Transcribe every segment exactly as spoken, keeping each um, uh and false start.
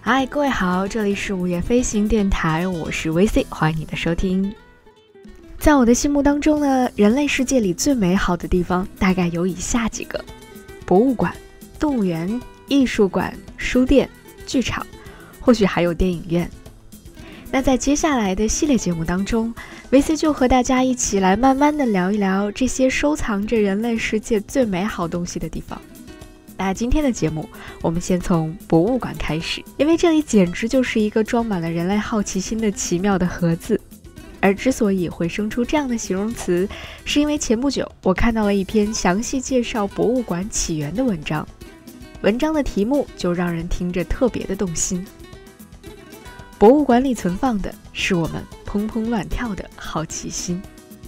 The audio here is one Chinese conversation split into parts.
嗨，各位好，这里是午夜飞行电台，我是 V C， 欢迎你的收听。在我的心目当中呢，人类世界里最美好的地方大概有以下几个：博物馆、动物园、艺术馆、书店、剧场，或许还有电影院。那在接下来的系列节目当中， V C 就和大家一起来慢慢的聊一聊这些收藏着人类世界最美好东西的地方。那今天的节目，我们先从博物馆开始，因为这里简直就是一个装满了人类好奇心的奇妙的盒子。而之所以会生出这样的形容词，是因为前不久我看到了一篇详细介绍博物馆起源的文章，文章的题目就让人听着特别的动心。博物馆里存放的是我们砰砰乱跳的好奇心。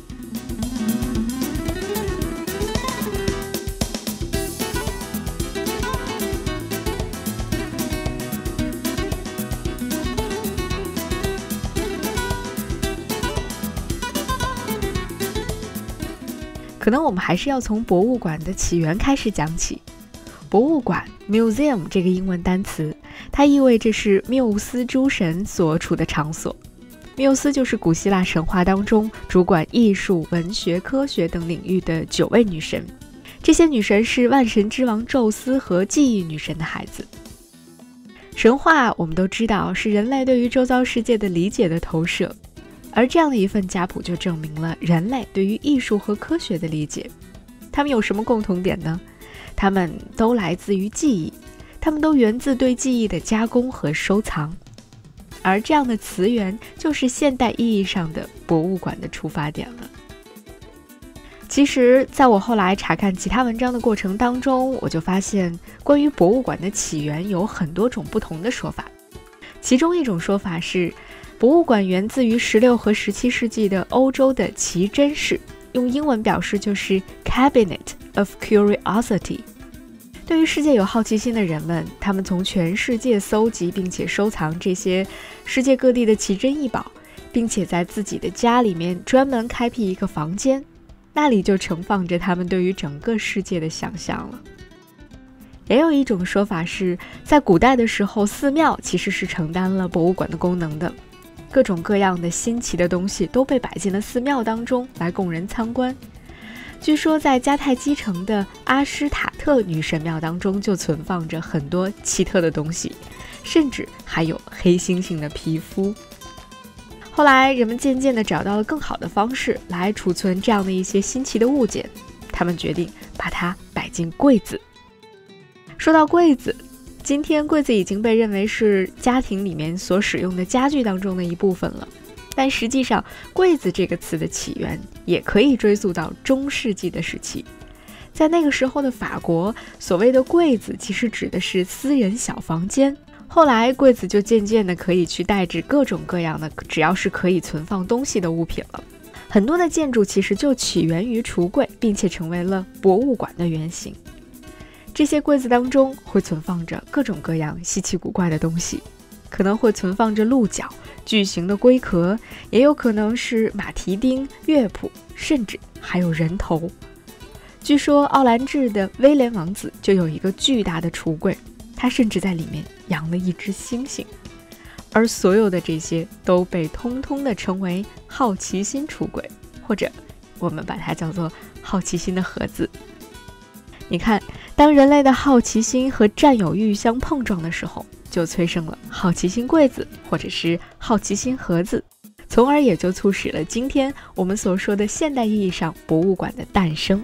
可能我们还是要从博物馆的起源开始讲起。博物馆 museum 这个英文单词，它意味着是缪斯诸神所处的场所。缪斯就是古希腊神话当中主管艺术、文学、科学等领域的九位女神。这些女神是万神之王宙斯和记忆女神的孩子。神话我们都知道是人类对于周遭世界的理解的投射，而这样的一份家谱就证明了人类对于艺术和科学的理解。它们有什么共同点呢？它们都来自于记忆，它们都源自对记忆的加工和收藏。而这样的词源就是现代意义上的博物馆的出发点了。其实在我后来查看其他文章的过程当中，我就发现关于博物馆的起源有很多种不同的说法。其中一种说法是，博物馆源自于十六和十七世纪的欧洲的奇珍室，用英文表示就是 Cabinet of Curiosity。 对于世界有好奇心的人们，他们从全世界搜集并且收藏这些世界各地的奇珍异宝，并且在自己的家里面专门开辟一个房间，那里就盛放着他们对于整个世界的想象了。也有一种说法是，在古代的时候，寺庙其实是承担了博物馆的功能的，各种各样的新奇的东西都被摆进了寺庙当中来供人参观。据说在迦太基城的阿施塔特女神庙当中就存放着很多奇特的东西，甚至还有黑猩猩的皮肤。后来人们渐渐地找到了更好的方式来储存这样的一些新奇的物件，他们决定把它摆进柜子。说到柜子，今天柜子已经被认为是家庭里面所使用的家具当中的一部分了，但实际上柜子这个词的起源也可以追溯到中世纪的时期。在那个时候的法国，所谓的柜子其实指的是私人小房间，后来柜子就渐渐的可以去代指各种各样的只要是可以存放东西的物品了。很多的建筑其实就起源于橱柜，并且成为了博物馆的原型。这些柜子当中会存放着各种各样稀奇古怪的东西，可能会存放着鹿角、巨型的龟壳，也有可能是马蹄钉、乐谱，甚至还有人头。据说奥兰治的威廉王子就有一个巨大的橱柜，他甚至在里面养了一只猩猩。而所有的这些都被通通的称为好奇心橱柜，或者我们把它叫做好奇心的盒子。你看，当人类的好奇心和占有欲相碰撞的时候，就催生了好奇心柜子或者是好奇心盒子，从而也就促使了今天我们所说的现代意义上博物馆的诞生。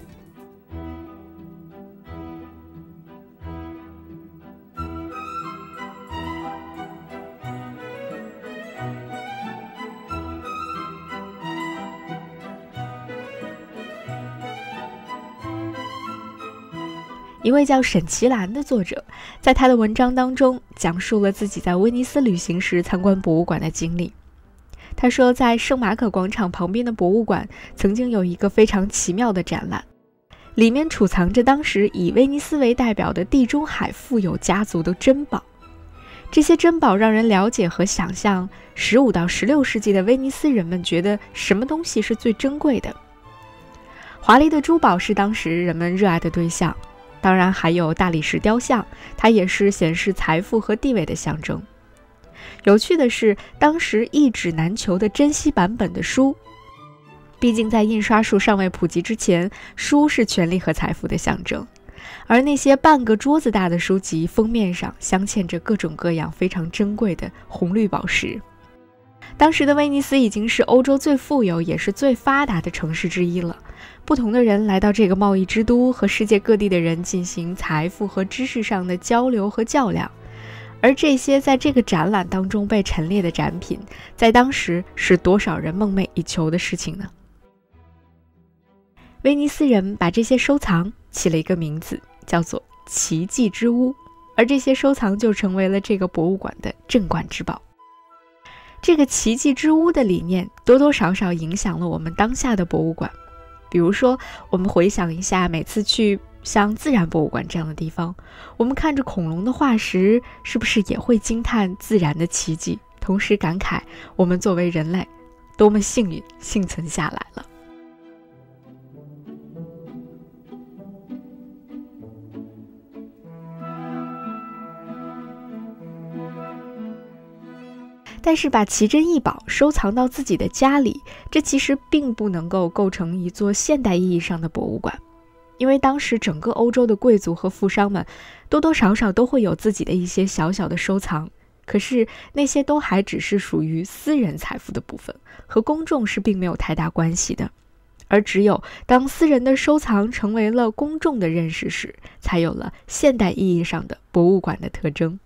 一位叫沈其兰的作者，在他的文章当中讲述了自己在威尼斯旅行时参观博物馆的经历。他说，在圣马可广场旁边的博物馆曾经有一个非常奇妙的展览，里面储藏着当时以威尼斯为代表的地中海富有家族的珍宝。这些珍宝让人了解和想象十五到十六世纪的威尼斯人们觉得什么东西是最珍贵的。华丽的珠宝是当时人们热爱的对象， 当然还有大理石雕像，它也是显示财富和地位的象征。有趣的是，当时一纸难求的珍稀版本的书，毕竟在印刷术尚未普及之前，书是权力和财富的象征。而那些半个桌子大的书籍，封面上镶嵌着各种各样非常珍贵的红绿宝石。当时的威尼斯已经是欧洲最富有也是最发达的城市之一了。不同的人来到这个贸易之都，和世界各地的人进行财富和知识上的交流和较量。而这些在这个展览当中被陈列的展品，在当时是多少人梦寐以求的事情呢？威尼斯人把这些收藏起了一个名字，叫做奇迹之屋，而这些收藏就成为了这个博物馆的镇馆之宝。这个奇迹之屋的理念多多少少影响了我们当下的博物馆。比如说，我们回想一下，每次去像自然博物馆这样的地方，我们看着恐龙的化石，是不是也会惊叹自然的奇迹，同时感慨我们作为人类多么幸运幸存下来了。但是把奇珍异宝收藏到自己的家里，这其实并不能够构成一座现代意义上的博物馆。因为当时整个欧洲的贵族和富商们多多少少都会有自己的一些小小的收藏，可是那些都还只是属于私人财富的部分，和公众是并没有太大关系的。而只有当私人的收藏成为了公众的认识时，才有了现代意义上的博物馆的特征。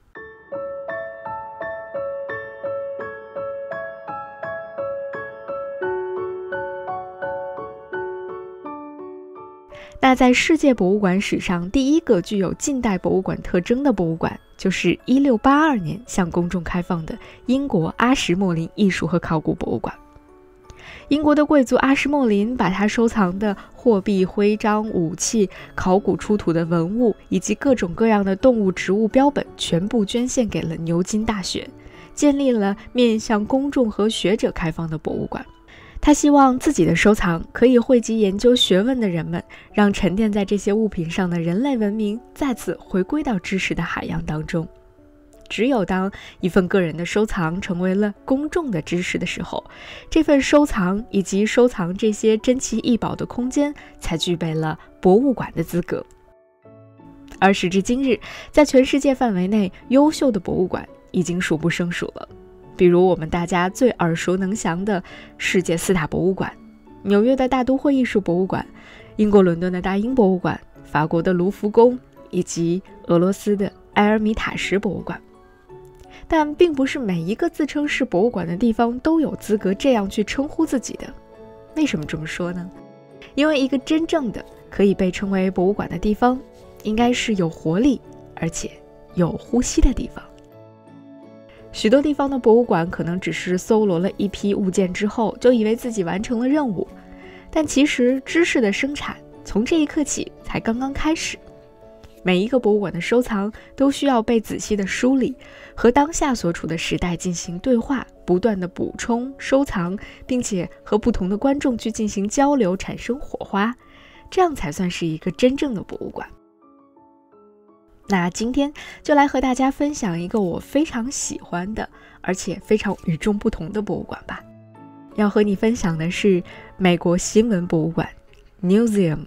那在世界博物馆史上，第一个具有近代博物馆特征的博物馆，就是一六八二年向公众开放的英国阿什莫林艺术和考古博物馆。英国的贵族阿什莫林把他收藏的货币、徽章、武器、考古出土的文物以及各种各样的动物、植物标本全部捐献给了牛津大学，建立了面向公众和学者开放的博物馆。他希望自己的收藏可以汇集研究学问的人们，让沉淀在这些物品上的人类文明再次回归到知识的海洋当中。只有当一份个人的收藏成为了公众的知识的时候，这份收藏以及收藏这些珍奇异宝的空间才具备了博物馆的资格。而时至今日，在全世界范围内，优秀的博物馆已经数不胜数了。比如我们大家最耳熟能详的世界四大博物馆，纽约的大都会艺术博物馆，英国伦敦的大英博物馆，法国的卢浮宫，以及俄罗斯的埃尔米塔什博物馆。但并不是每一个自称是博物馆的地方都有资格这样去称呼自己的。为什么这么说呢？因为一个真正的可以被称为博物馆的地方，应该是有活力而且有呼吸的地方。许多地方的博物馆可能只是搜罗了一批物件之后，就以为自己完成了任务，但其实知识的生产从这一刻起才刚刚开始。每一个博物馆的收藏都需要被仔细的梳理，和当下所处的时代进行对话，不断的补充收藏，并且和不同的观众去进行交流，产生火花，这样才算是一个真正的博物馆。那今天就来和大家分享一个我非常喜欢的，而且非常与众不同的博物馆吧。要和你分享的是美国新闻博物馆 Newseum。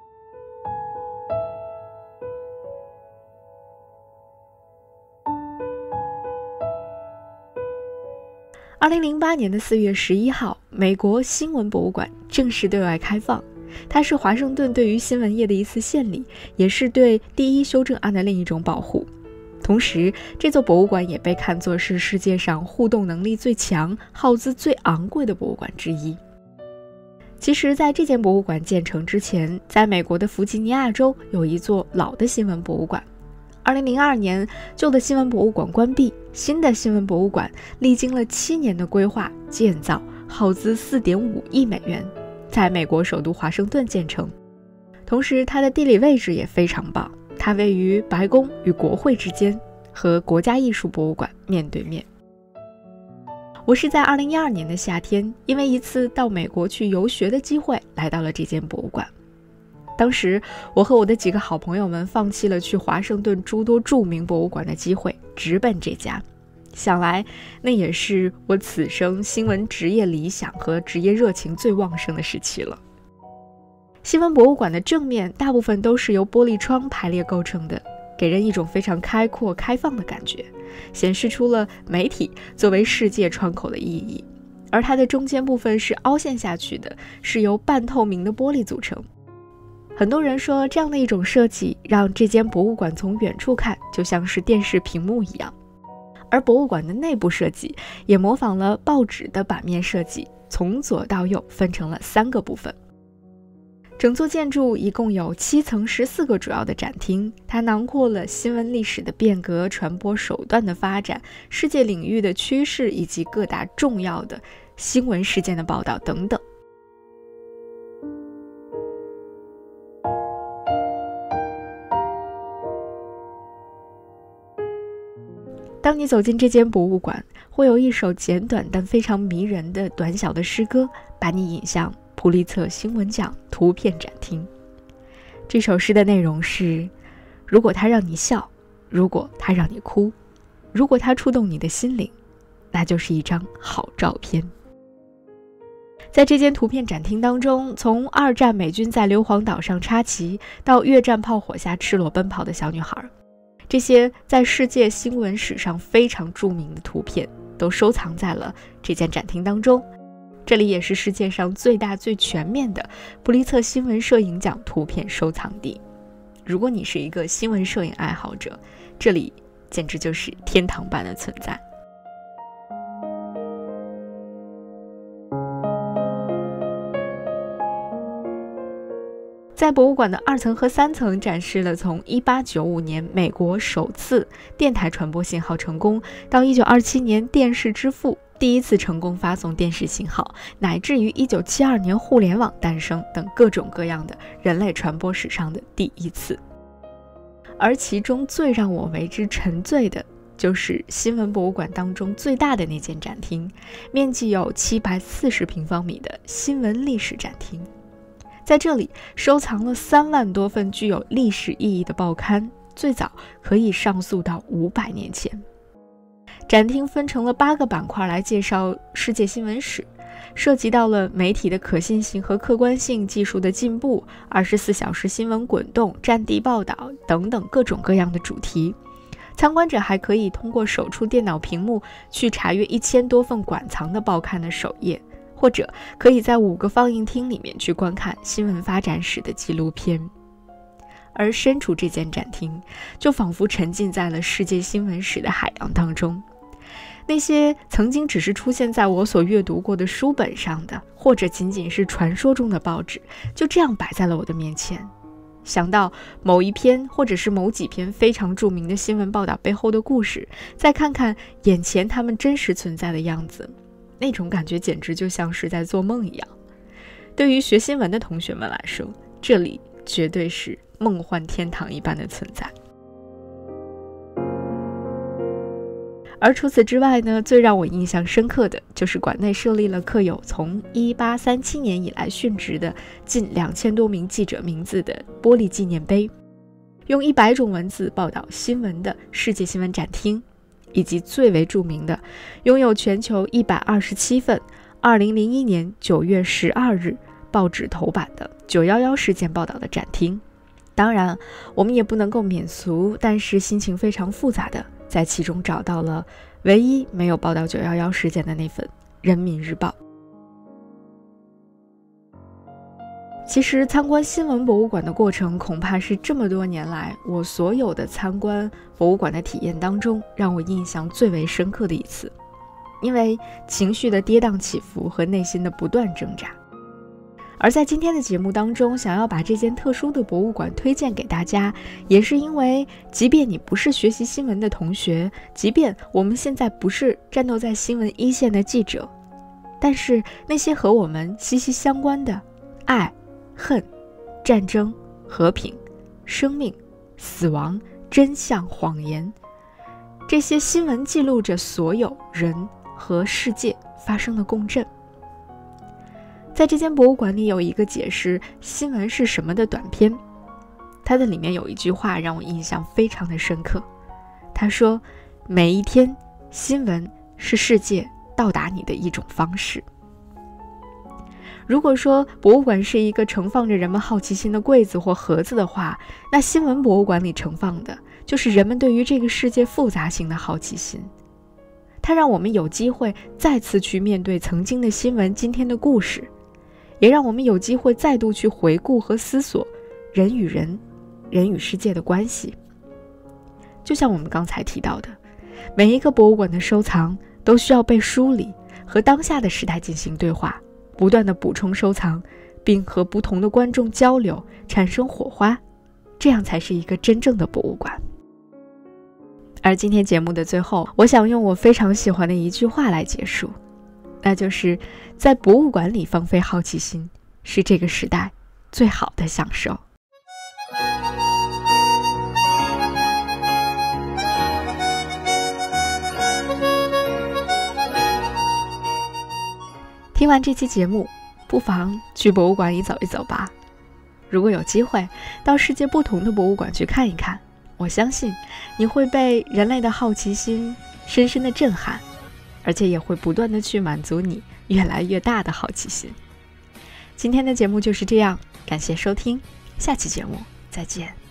二零零八年的四月十一号，美国新闻博物馆正式对外开放。它是华盛顿对于新闻业的一次献礼，也是对第一修正案的另一种保护。同时，这座博物馆也被看作是世界上互动能力最强、耗资最昂贵的博物馆之一。其实，在这间博物馆建成之前，在美国的弗吉尼亚州有一座老的新闻博物馆。二零零二年，旧的新闻博物馆关闭，新的新闻博物馆历经了七年的规划建造，耗资四点五亿美元。在美国首都华盛顿建成，同时它的地理位置也非常棒，它位于白宫与国会之间，和国家艺术博物馆面对面。我是在二零一二年的夏天，因为一次到美国去游学的机会，来到了这间博物馆。 当时我和我的几个好朋友们放弃了去华盛顿诸多著名博物馆的机会，直奔这家。想来那也是我此生新闻职业理想和职业热情最旺盛的时期了。新闻博物馆的正面大部分都是由玻璃窗排列构成的，给人一种非常开阔开放的感觉，显示出了媒体作为世界窗口的意义。而它的中间部分是凹陷下去的，是由半透明的玻璃组成。很多人说，这样的一种设计让这间博物馆从远处看就像是电视屏幕一样。而博物馆的内部设计也模仿了报纸的版面设计，从左到右分成了三个部分。整座建筑一共有七层十四个主要的展厅，它囊括了新闻历史的变革、传播手段的发展、世界领域的趋势以及各大重要的新闻事件的报道等等。当你走进这间博物馆，会有一首简短但非常迷人的短小的诗歌，把你引向普利策新闻奖图片展厅。这首诗的内容是：如果它让你笑，如果它让你哭，如果它触动你的心灵，那就是一张好照片。在这间图片展厅当中，从二战美军在硫磺岛上插旗，到越战炮火下赤裸奔跑的小女孩，这些在世界新闻史上非常著名的图片都收藏在了这间展厅当中。这里也是世界上最大最全面的普利策新闻摄影奖图片收藏地。如果你是一个新闻摄影爱好者，这里简直就是天堂般的存在。在博物馆的二层和三层展示了从一八九五年美国首次电台传播信号成功，到一九二七年电视之父第一次成功发送电视信号，乃至于一九七二年互联网诞生等各种各样的人类传播史上的第一次。而其中最让我为之沉醉的就是新闻博物馆当中最大的那间展厅，面积有七百四十平方米的新闻历史展厅。在这里收藏了三万多份具有历史意义的报刊，最早可以上溯到五百年前。展厅分成了八个板块来介绍世界新闻史，涉及到了媒体的可信性和客观性、技术的进步、二十四小时新闻滚动、战地报道等等各种各样的主题。参观者还可以通过手触电脑屏幕去查阅一千多份馆藏的报刊的首页，或者可以在五个放映厅里面去观看新闻发展史的纪录片。而身处这间展厅，就仿佛沉浸在了世界新闻史的海洋当中。那些曾经只是出现在我所阅读过的书本上的，或者仅仅是传说中的报纸，就这样摆在了我的面前。想到某一篇或者是某几篇非常著名的新闻报道背后的故事，再看看眼前他们真实存在的样子，那种感觉简直就像是在做梦一样。对于学新闻的同学们来说，这里绝对是梦幻天堂一般的存在。而除此之外呢，最让我印象深刻的就是馆内设立了刻有从一八三七年以来殉职的近两千多名记者名字的玻璃纪念碑，用一百种文字报道新闻的世界新闻展厅，以及最为著名的拥有全球一百二十七份二零零一年九月十二日报纸头版的九一一事件报道的展厅。当然我们也不能够免俗，但是心情非常复杂的在其中找到了唯一没有报道九一一事件的那份人民日报。其实参观新闻博物馆的过程，恐怕是这么多年来我所有的参观博物馆的体验当中让我印象最为深刻的一次，因为情绪的跌宕起伏和内心的不断挣扎。而在今天的节目当中，想要把这间特殊的博物馆推荐给大家，也是因为即便你不是学习新闻的同学，即便我们现在不是战斗在新闻一线的记者，但是那些和我们息息相关的爱、恨、战争、和平、生命、死亡、真相、谎言，这些新闻记录着所有人和世界发生的共振。 在这间博物馆里有一个解释新闻是什么的短片，它的里面有一句话让我印象非常的深刻。他说，每一天新闻是世界到达你的一种方式。如果说博物馆是一个盛放着人们好奇心的柜子或盒子的话，那新闻博物馆里盛放的就是人们对于这个世界复杂性的好奇心。它让我们有机会再次去面对曾经的新闻，今天的故事，也让我们有机会再度去回顾和思索人与人、人与世界的关系。就像我们刚才提到的，每一个博物馆的收藏都需要被梳理，和当下的时代进行对话，不断的补充收藏，并和不同的观众交流，产生火花，这样才是一个真正的博物馆。而今天节目的最后，我想用我非常喜欢的一句话来结束，那就是在博物馆里放飞好奇心，是这个时代最好的享受。听完这期节目，不妨去博物馆里走一走吧。如果有机会到世界不同的博物馆去看一看，我相信你会被人类的好奇心深深的震撼，而且也会不断的去满足你越来越大的好奇心。今天的节目就是这样，感谢收听，下期节目再见。